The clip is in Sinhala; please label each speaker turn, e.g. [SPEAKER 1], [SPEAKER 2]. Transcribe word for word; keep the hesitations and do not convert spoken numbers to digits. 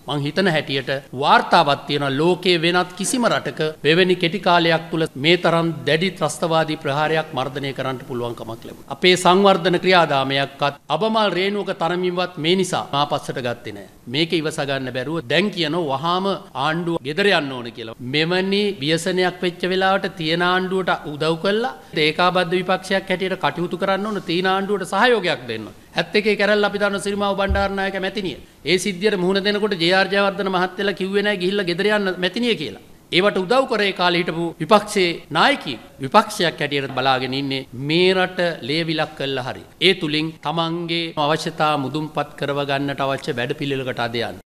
[SPEAKER 1] මං හිතන හැටියට වාර්තාවක් තියෙනවා ලෝකයේ වෙනත් කිසිම රටක මෙවැනි කෙටි කාලයක් තුල මේ තරම් දැඩි ත්‍රස්තවාදී ප්‍රහාරයක් මර්ධනය කරන්න පුළුවන් කමක් ලැබුණා. අපේ සංවර්ධන ක්‍රියාදාමයක්වත් අබමල් රේණුවක තරමින්වත් මේ නිසා මාපස්සට ගත්තේ නැහැ. මේක ඉවස ගන්න බැරුව දැන් කියනවා වහාම ආණ්ඩුව ගෙදර යන්න ඕන කියලා. මෙවැනි ව්‍යසනයක් වෙච්ච වෙලාවට තියෙන ආණ්ඩුවට උදව් කළා ඒකාබද්ධ විපක්ෂයක් හැටියට කටයුතු කරන්න ඕන තීන ආණ්ඩුවට සහයෝගයක් දෙන්න. හැත් එකේ කැරල්ල අපි දන්න සිරිමාව බණ්ඩාරනායක මැතිණිය. ඒ සිද්ධියට මුහුණ දෙනකොට ජේ.ආර්. ජයවර්ධන මහත්තයලා කිව්වේ නැහැ ගිහිල්ලා ගෙදර යන්න මැතිණිය කියලා. ඒවට උදව් කරේ කාලේ හිටපු විපක්ෂයේ නායකයෙක් විපක්ෂයක් හැටියට බලාගෙන ඉන්නේ මේ රට ලේවිලක් කළා හරි. ඒ තුලින් තමන්ගේ අවශ්‍යතා මුදුන්පත් කරව ගන්නට අවශ්‍ය වැඩපිළිවෙලකට අද යන්න.